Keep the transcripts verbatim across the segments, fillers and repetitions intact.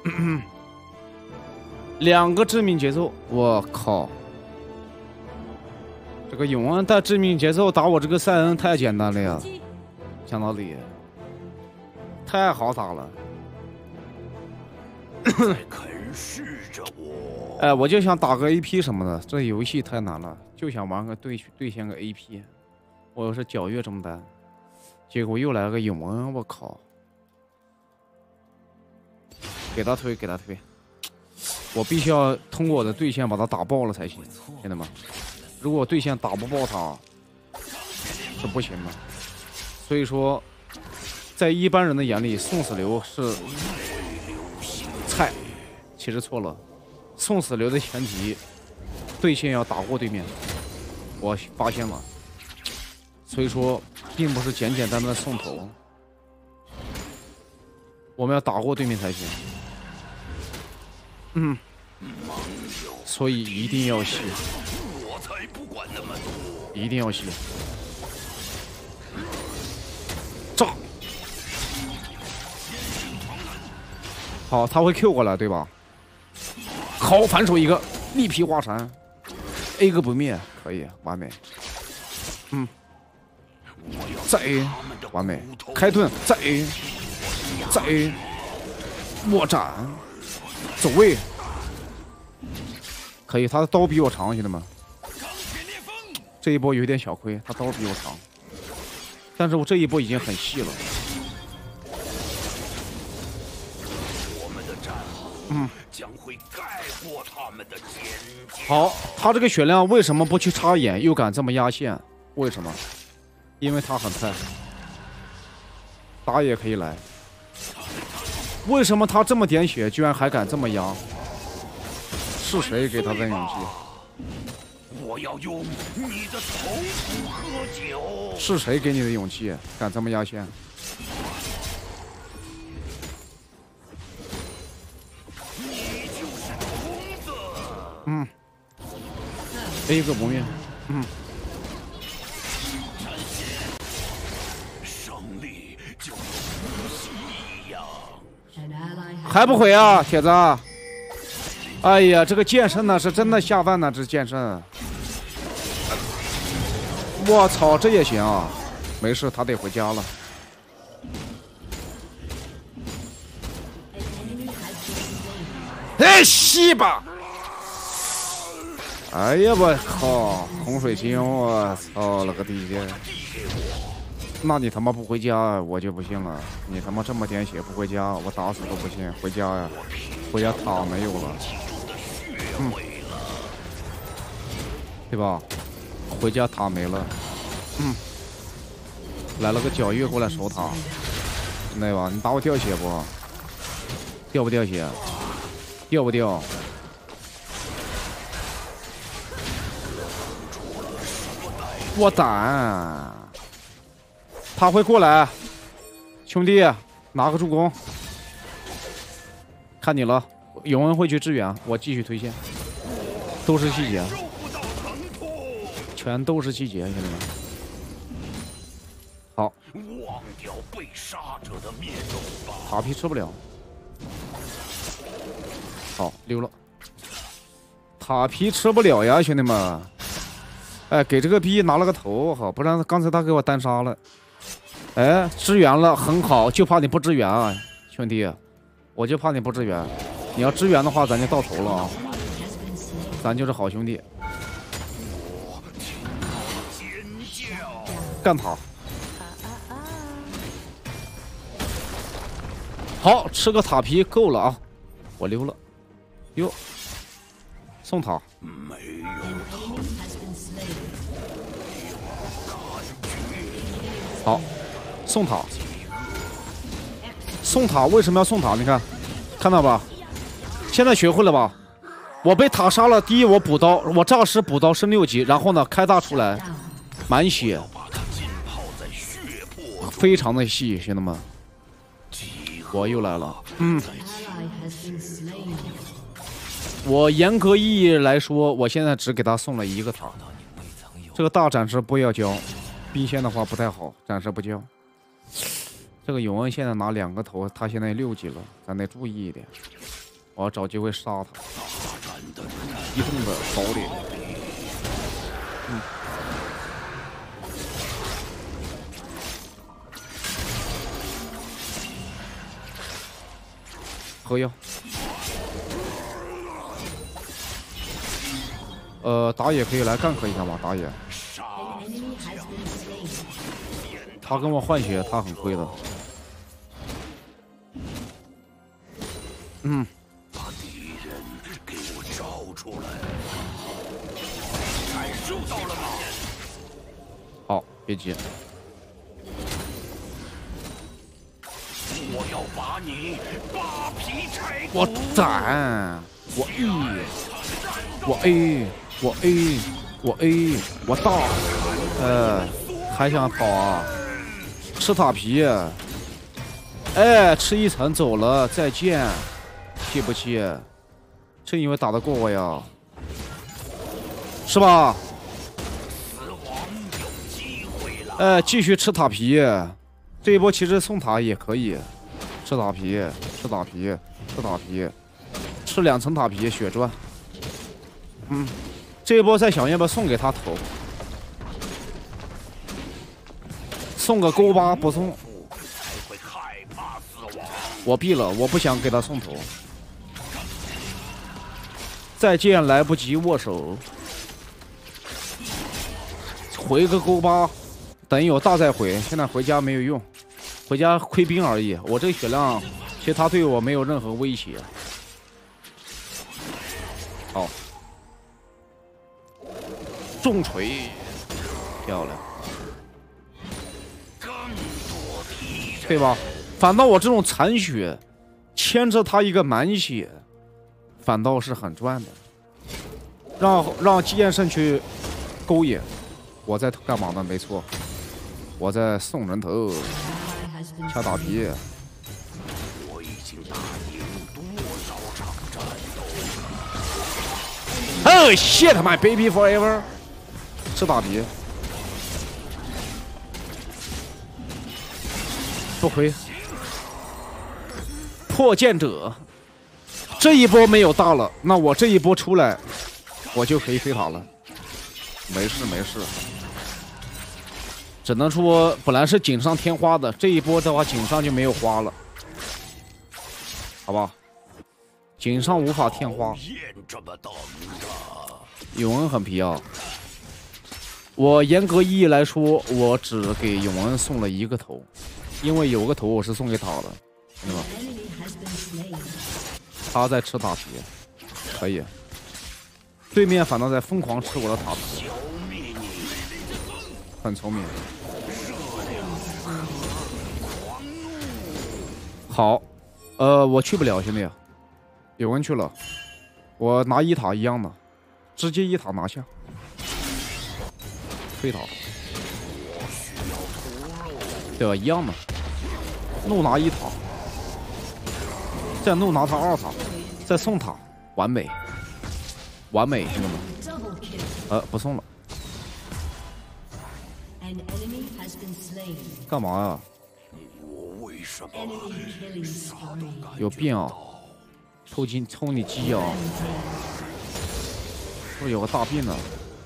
两个致命节奏，我靠！这个永恩带致命节奏打我这个塞恩太简单了呀，讲道理，太好打了。 啃噬着我。 哎，我就想打个 A P 什么的，这游戏太难了，就想玩个对对线个 A P。我要是皎月这么单，结果又来个永恩，我靠！给他推，给他推。我必须要通过我的对线把他打爆了才行，兄弟们！如果对线打不爆他，是不行的。所以说，在一般人的眼里，送死流是菜，其实错了。送死流的前提，对线要打过对面。我发现了，所以说，并不是简简单单的送头，我们要打过对面才行。嗯，所以一定要吸， 我才不管那么多， 一定要吸，炸！好，他会 Q 过来，对吧？好，反手一个力劈华山 ，A 个不灭，可以，完美。嗯，再 A， 完美。开盾，再 A， 再 A， 卧斩。走位，可以，他的刀比我长，兄弟们。这一波有点小亏，他刀比我长，但是我这一波已经很细了。 我们的战壕嗯， 将会盖过他们的尖尖。 好，他这个血量为什么不去插眼，又敢这么压线？为什么？因为他很菜，打野可以来。为什么他这么点血，居然还敢这么压？是谁给他的勇气？ 我要用你的头骨喝酒。 是谁给你的勇气，敢这么压线？ 你就是虫子。 嗯 ，A 个不灭，嗯。 胜利就如呼吸一样。 还不回啊，铁子！哎呀，这个剑圣呢是真的下饭呢，这剑圣。我操，这也行啊！没事，他得回家了。哎，西吧！哎呀，我靠，洪水清，我操了个地界！那你他妈不回家，我就不信了。你他妈这么点血不回家，我打死都不信。回家呀，回家塔没有了，嗯，对吧？回家塔没了，嗯，来了个皎月过来守塔，对吧？你打我掉血不？掉不掉血？掉不掉？我胆。他会过来，兄弟，拿个助攻，看你了。永恩会去支援，我继续推线，都是细节，全都是细节，兄弟们。好， 忘掉被杀者的面容吧。 塔皮吃不了，好溜了，塔皮吃不了呀，兄弟们。哎，给这个逼拿了个头，好，不然刚才他给我单杀了。哎，支援了，很好，就怕你不支援啊，兄弟，我就怕你不支援。你要支援的话，咱就到头了啊，咱就是好兄弟。干他！好，吃个塔皮够了啊，我溜了。哟，送塔。 没有好。送塔，送塔为什么要送塔？你看，看到吧？现在学会了吧？我被塔杀了，第一我补刀，我诈尸补刀升六级，然后呢开大出来，满血，非常的细，兄弟们。我又来了，嗯。我严格意义来说，我现在只给他送了一个塔，这个大暂时不要交，兵线的话不太好，暂时不交。 这个永恩现在拿两个头，他现在六级了，咱得注意一点。我要找机会杀他。移动的堡垒。嗯。喝药。呃，打野可以来干可以干嘛？打野。他跟我换血，他很亏的。嗯。 把敌人给我找出来。感受到了吗？ 好，别急。 我要把你扒皮拆骨。 我斩，我 E， 我 A， 我 A， 我 A， 我大，呃，还想跑啊？吃塔皮，哎，吃一层走了，再见，气不气？真以为打得过我呀？是吧？ 死亡有机会了。 哎，继续吃塔皮，这一波其实送塔也可以，吃塔皮，吃塔皮，吃塔皮，吃两层塔皮血赚。嗯，这一波再想要不要送给他头？送个勾八不送，我毙了，我不想给他送头。再见，来不及握手，回个勾八，等有大再回。现在回家没有用，回家亏兵而已。我这个血量，其实他对我没有任何威胁。好，重锤，漂亮。对吧？反倒我这种残血，牵着他一个满血，反倒是很赚的。让让剑圣去勾引，我在干嘛呢？没错，我在送人头，掐打皮。 我已经打赢多少场战斗？ 哦 shit my baby forever， 吃打皮。不亏，破剑者，这一波没有大了，那我这一波出来，我就可以推塔了。没事没事，只能说本来是锦上添花的，这一波的话锦上就没有花了，好吧？锦上无法添花。永恩很皮啊，我严格意义来说，我只给永恩送了一个头。因为有个头我是送给他的，对吧？他在吃塔皮，可以。对面反倒在疯狂吃我的塔皮，很聪明。好，呃，我去不了，兄弟，有人去了，我拿一塔一样的，直接一塔拿下，推塔。对吧？一样的，怒拿一塔，再怒拿他二塔，再送塔，完美，完美，兄弟们。呃，不送了。干嘛呀？有病啊！抽筋抽你鸡啊！是不是有个大病呢？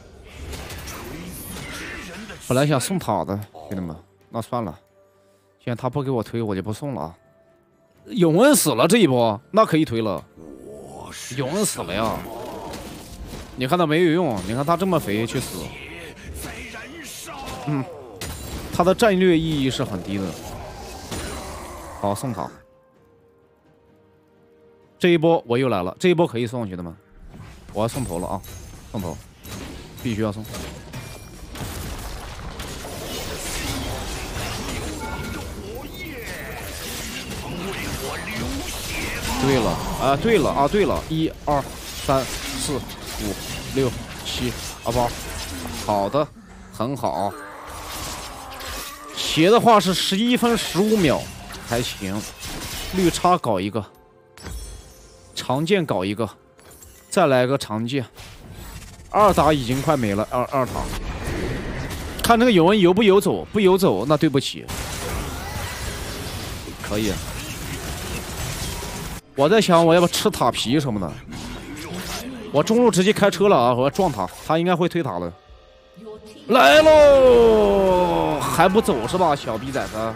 本来想送塔的，兄弟们。那算了，现在他不给我推，我就不送了啊。永恩死了这一波，那可以推了。永恩死了呀！你看他没有用，你看他这么肥去死。嗯，他的战略意义是很低的。好，送塔。这一波我又来了，这一波可以送，兄弟们，我要送头了啊！送头，必须要送。对了啊，对了啊，对了，一二三四五六七啊八，好的，很好。斜的话是十一分十五秒，还行。绿叉搞一个，长剑搞一个，再来个长剑。二打已经快没了，二二塔。看这个永恩游不游走，不游走那对不起。 可以。我在想我要不吃塔皮什么的。我中路直接开车了啊！我要撞他，他应该会推塔了。来喽，还不走是吧，小逼崽子？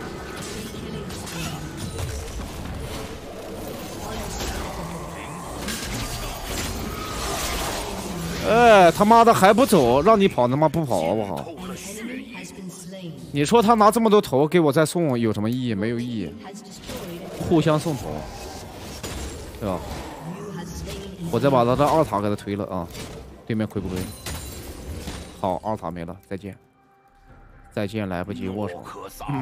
哎，他妈的还不走，让你跑他妈不跑好不好？你说他拿这么多头给我再送有什么意义？没有意义，互相送头，对吧？我再把他的二塔给他推了啊！对面亏不亏？好，二塔没了，再见，再见，来不及握手。嗯、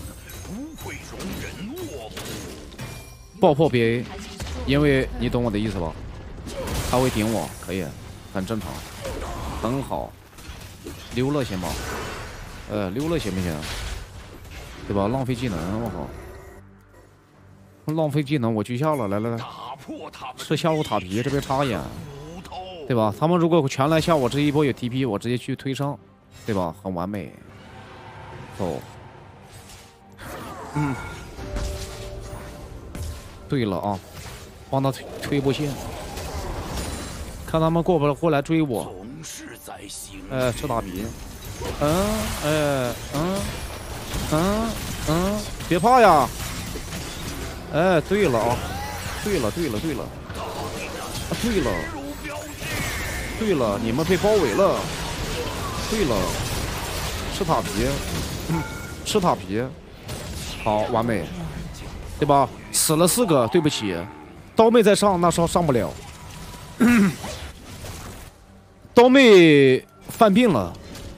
爆破 B A， 因为你懂我的意思吧？他会顶我，可以。很正常，很好，溜了行吗？呃，溜了行不行？对吧？浪费技能，我靠！浪费技能，我狙下了，来来来，吃下路塔皮，这边插眼，对吧？他们如果全来下我这一波有 T P， 我直接去推上，对吧？很完美。走。嗯。对了啊，帮他推推一波线。看他们过不过来追我，哎，吃大皮，嗯，哎，嗯，嗯，嗯，别怕呀，哎，对了啊，对了，对了，对了，啊，对了，对了，你们被包围了，对了，吃塔皮，嗯，吃塔皮，好，完美，对吧？死了四个，对不起，刀妹再上，那上上不了。刀妹犯病了，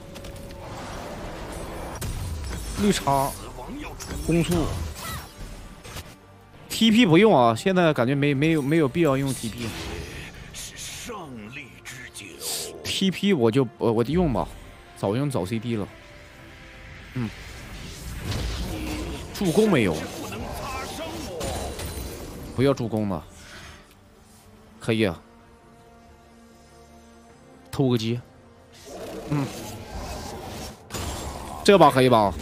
绿茶，攻速 ，T P 不用啊，现在感觉没没有没有必要用 T P。T P 我就我我用吧，早用早 C D 了。嗯，助攻没有，不要助攻了，可以啊。偷个鸡，嗯，这把可以吧？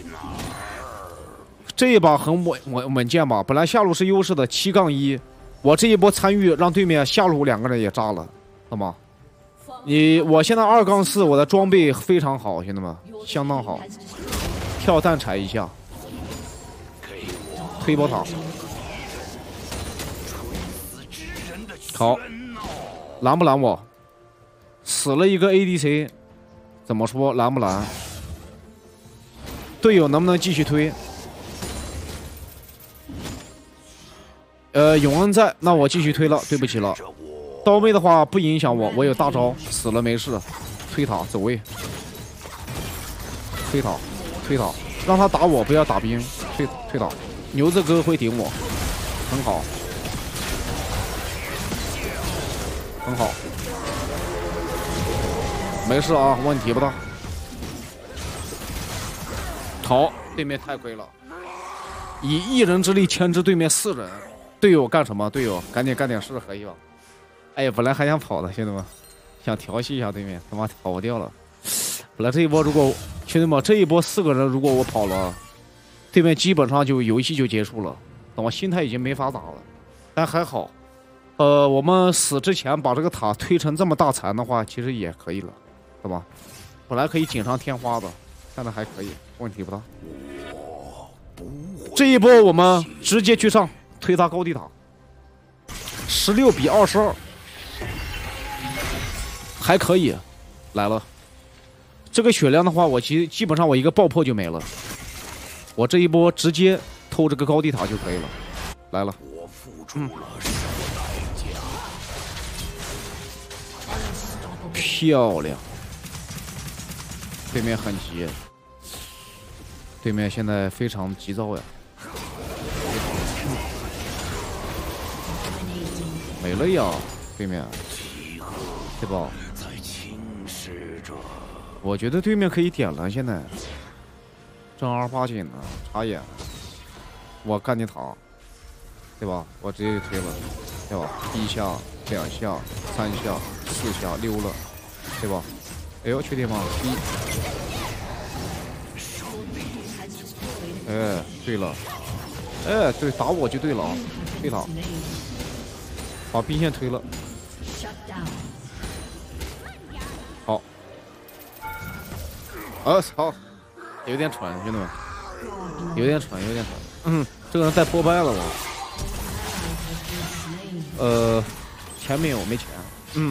这一把很稳稳稳健吧？本来下路是优势的七杠一，我这一波参与让对面下路两个人也炸了，好吗？你我现在二杠四，我的装备非常好，兄弟们，相当好。跳弹踩一下，推波塔，好，拦不拦我？死了一个 A D C， 怎么说拦不拦？队友能不能继续推？呃，永恩在，那我继续推了，对不起了。刀妹的话不影响我，我有大招，死了没事。推塔走位，推塔，推塔，让他打我，不要打兵，推推塔。牛子哥会顶我，很好，很好。没事啊，问题不大。好，对面太亏了，以一人之力牵制对面四人。队友干什么？队友赶紧干点事，可以吧？哎呀，本来还想跑的，兄弟们，想调戏一下对面，他妈跑不掉了。本来这一波如果兄弟们这一波四个人，如果我跑了，对面基本上就游戏就结束了。但我心态已经没法打了，但还好，呃，我们死之前把这个塔推成这么大残的话，其实也可以了。对吧？本来可以锦上添花的，现在还可以，问题不大。这一波我们直接去上推他高地塔，十六比二十二，还可以。来了，这个血量的话，我基基本上我一个爆破就没了。我这一波直接偷这个高地塔就可以了。来了，嗯，漂亮。对面很急，对面现在非常急躁呀，没了呀，对面，对吧？我觉得对面可以点了，现在正儿八经的插眼，我干你塔，对吧？我直接就推了，对吧？一下、两下、三下、四下溜了，对吧？哎呦，确定吗？一，哎，对了， 哎，对，打我就对了啊，推他，把兵线推了。好。啊操！有点蠢，兄弟们，有点蠢，有点蠢。嗯，这个人带破败了我。呃，钱没有，没钱。嗯。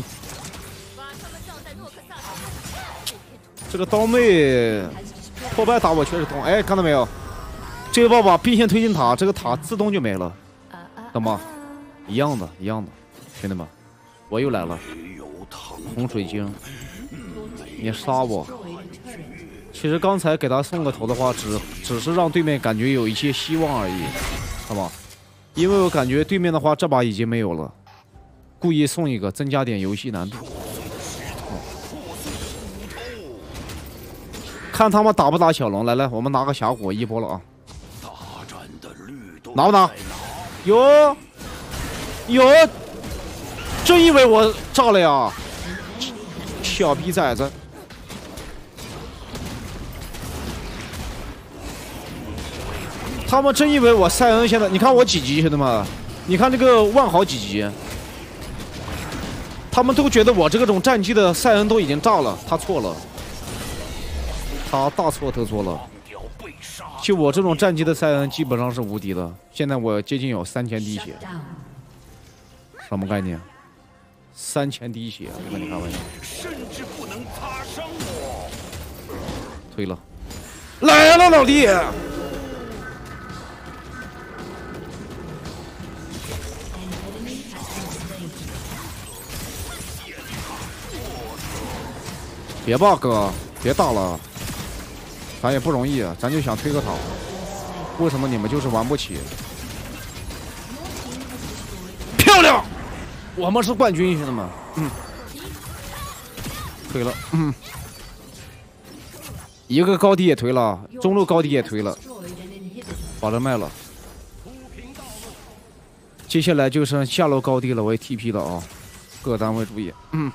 这个刀妹破败打我确实痛，哎，看到没有？这个把把兵线推进塔，这个塔自动就没了，懂吗？一样的，一样的，兄弟们，我又来了，红水晶，你杀我！其实刚才给他送个头的话，只只是让对面感觉有一些希望而已，好吧？因为我感觉对面的话这把已经没有了，故意送一个，增加点游戏难度。看他们打不打小龙，来来，我们拿个峡谷一波了啊！拿不拿？有有，真以为我炸了呀，小逼崽子！他们真以为我塞恩现在，你看我几级，兄弟们，你看这个万豪几级？他们都觉得我这种战绩的塞恩都已经炸了，他错了。他大错特错了，就我这种战绩的塞恩基本上是无敌的。现在我接近有三千滴血，什么概念？三千滴血，没跟你开玩笑。甚至不能擦伤我。推了，来了，老弟。别吧，哥，别打了。咱也不容易啊，咱就想推个塔，为什么你们就是玩不起？漂亮，我们是冠军，兄弟们。嗯，推了，嗯，一个高地也推了，中路高地也推了，把这卖了。接下来就剩下路高地了，我也 T P 了啊，各单位注意。嗯。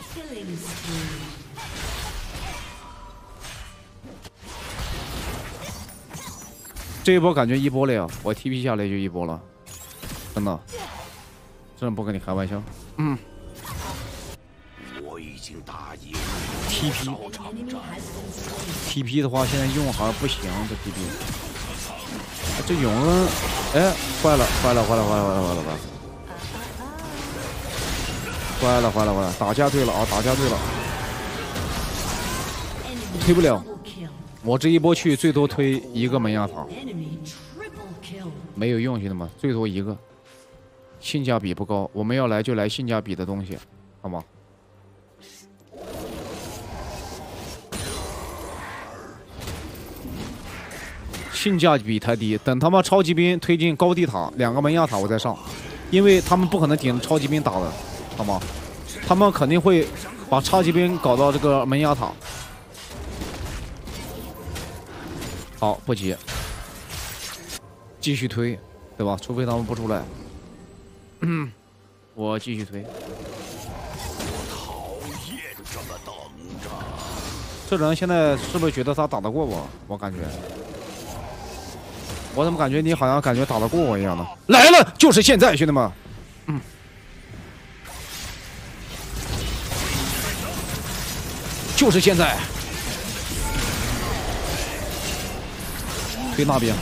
这一波感觉一波了呀，我 T P 下来就一波了，真的，真不跟你开玩笑。嗯。我已经答应 T P。T P 的话，现在用好像不行，这 T P。这永恩，哎，坏了，坏了，坏了，坏了，坏了，坏了，坏了，坏了，坏了，坏了，打架队了啊，打架队了，推不了。我这一波去最多推一个门牙塔，没有用，兄弟们，最多一个，性价比不高。我们要来就来性价比的东西，好吗？性价比太低，等他妈超级兵推进高地塔，两个门牙塔我再上，因为他们不可能顶超级兵打的，好吗？他们肯定会把超级兵搞到这个门牙塔。好，不急，继续推，对吧？除非他们不出来，嗯，我继续推。讨厌这么等着。这人现在是不是觉得他打得过我？我感觉，我怎么感觉你好像感觉打得过我一样的？来了，就是现在，兄弟们，嗯，就是现在。推那边，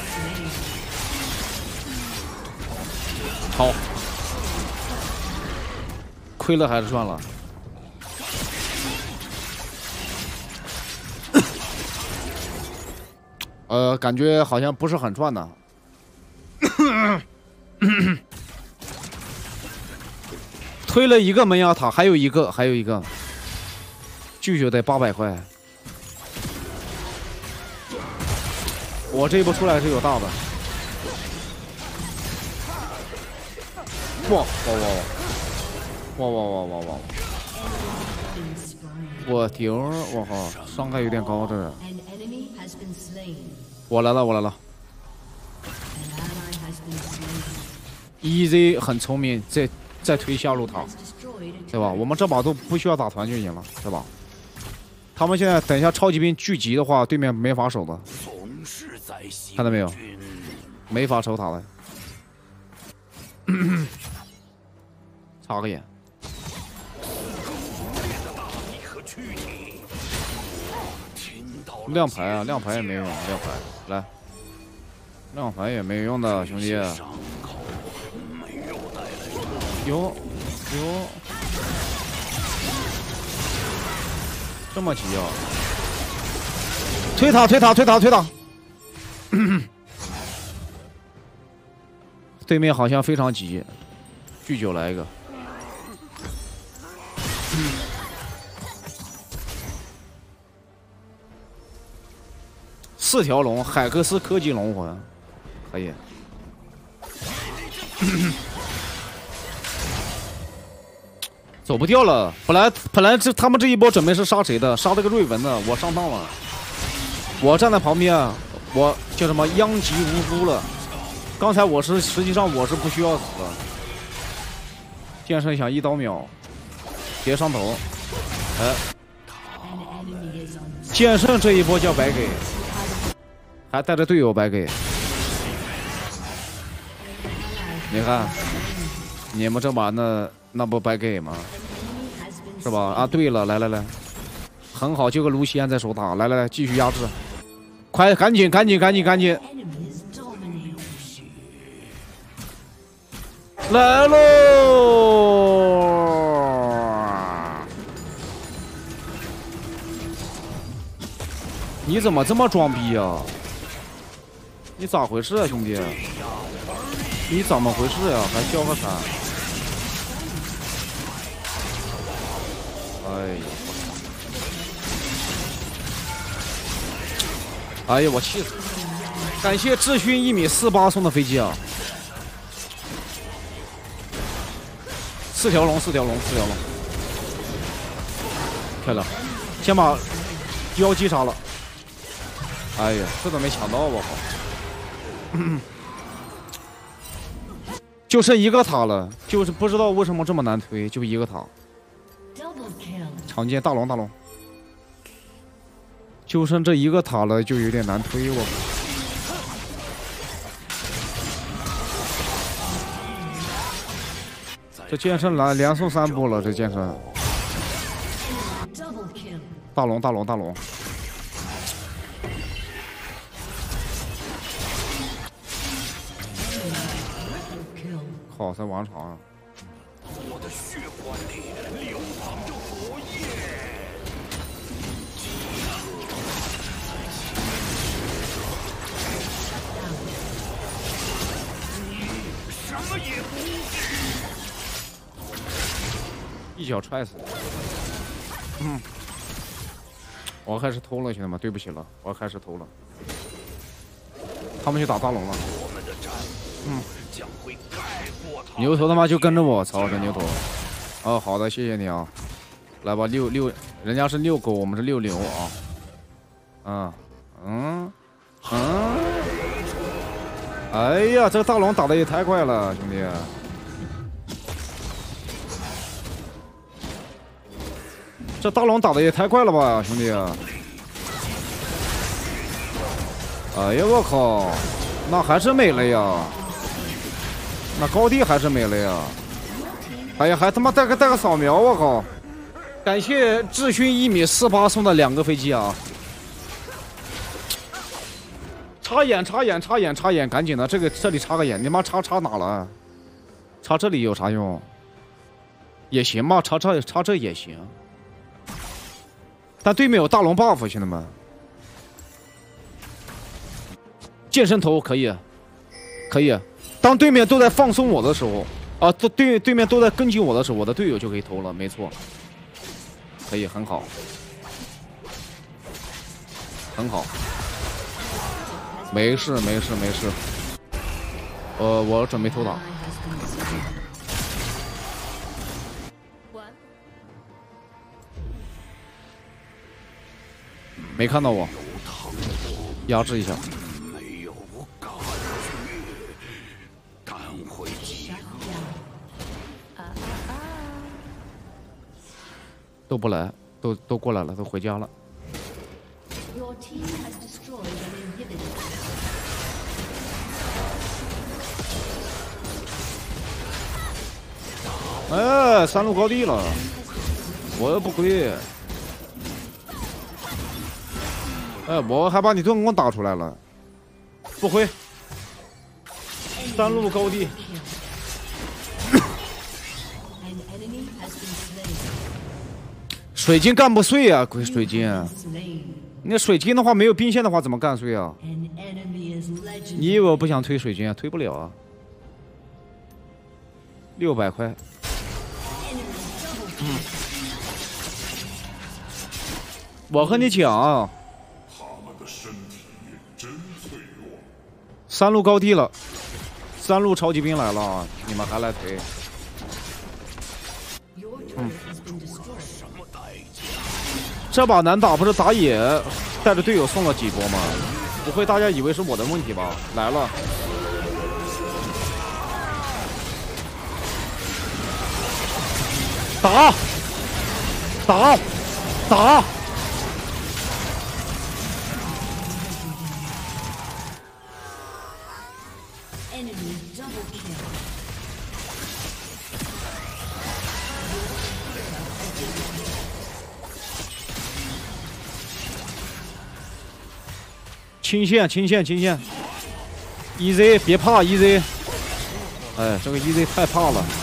好，亏了还是赚了？呃，感觉好像不是很赚呢。推了一个门牙塔，还有一个，还有一个，巨血得八百块。我这一波出来是有大的，哇哇哇哇哇哇哇哇！我顶，我靠，伤害有点高，这是。我来了，我来了。E Z 很聪明，再再推下路塔，对吧？我们这把都不需要打团就赢了，对吧？他们现在等一下超级兵聚集的话，对面没法守的。看到没有？ 没法守塔了。插个眼。亮牌啊，亮牌也没用，亮牌来，亮牌也没用的，兄弟。有有，这么急啊！推塔推塔推塔推塔！对面好像非常急，巨九来一个。四条龙，海克斯科技龙魂，可以。走不掉了，本来本来这他们这一波准备是杀谁的？杀这个瑞文的，我上当了。我站在旁边，我叫什么殃及无辜了。刚才我是实际上我是不需要死的。剑圣想一刀秒，别上头。哎，剑圣这一波叫白给，还带着队友白给。你看，你们这玩的。那不白给吗？是吧？啊，对了，来来来，很好，就个卢锡安在守塔，来来来，继续压制，快，赶紧赶紧赶紧赶紧，来喽！你怎么这么装逼啊？你咋回事啊，兄弟？你怎么回事呀、啊？还交个闪？哎呀！哎呀，我气死了！感谢智勋一米四八送的飞机啊！四条龙，四条龙，四条龙，漂亮！先把妖姬杀了。哎呀，这都没抢到，我靠！就剩一个塔了，就是不知道为什么这么难推，就一个塔。常见大龙大龙，就剩这一个塔了，就有点难推我。这剑圣来连送三波了，这剑圣。大龙大龙大龙。好，在王场啊。 我的血管里流淌着火焰。你什么也不是。 一脚踹死。嗯。我开始偷了，兄弟们，对不起了，我开始偷了。他们去打大龙了。嗯。牛头他妈就跟着我，操这牛头！哦，好的，谢谢你啊。来吧，六六，人家是遛狗，我们是遛牛啊。嗯嗯嗯。哎呀，这大龙打的也太快了，兄弟！这大龙打的也太快了吧，兄弟！哎呀，我靠，那还是没了呀。那高地还是没了呀！哎呀，还他妈带个带个扫描，我靠！感谢智勋一米四八送的两个飞机啊！插眼插眼插眼插眼，赶紧的，这个这里插个眼，你妈插插哪了？插这里有啥用？也行吧，插这插这也行。但对面有大龙 buff， 兄弟们。健身头可以，可以。当对面都在放松我的时候，啊，对对对面都在跟进我的时候，我的队友就可以投了，没错，可以很好，很好，没事没事没事，呃，我准备投塔，没看到我，压制一下。都不来，都都过来了，都回家了。 哎，三路高地了，我又不归。哎，我还把你盾给我打出来了，不回。三路高地。水晶干不碎啊，鬼水晶！那水晶的话没有兵线的话怎么干碎啊？你以为我不想推水晶啊？推不了啊。六百块。嗯。我和你讲，三路高地了，三路超级兵来了，你们还来推？嗯。这把难打不是打野带着队友送了几波吗？不会大家以为是我的问题吧？来了，打，打，打！清线，清线，清线 ，E Z 别怕 E Z， 哎，这个 E Z 太怕了。